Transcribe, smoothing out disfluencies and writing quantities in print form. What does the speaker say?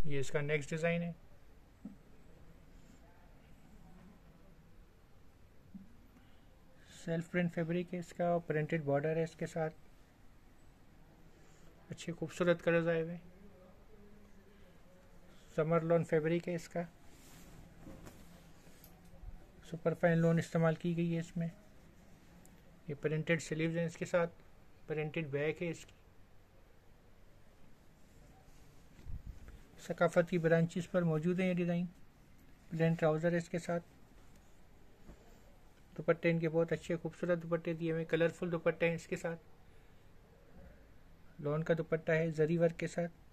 ये इसका next design है। सेल्फ प्रिंट फैब्रिक है इसका और प्रिंटेड बॉर्डर है इसके साथ। अच्छे खूबसूरत कलर्स आए हुए। समर लॉन फैब्रिक है इसका। सुपर फाइन लोन इस्तेमाल की गई है इसमें। ये प्रिंटेड स्लीव्स हैं इसके साथ। प्रिंटेड बैक है इसकी। सकाफत की ब्रांचेस पर मौजूद है ये डिज़ाइन। प्लेन ट्राउज़र है इसके साथ। दुपट्टे इनके बहुत अच्छे खूबसूरत दुपट्टे दिए हुए, कलरफुल दुपट्टे हैं इसके साथ। लॉन का दुपट्टा है जरी वर्क के साथ।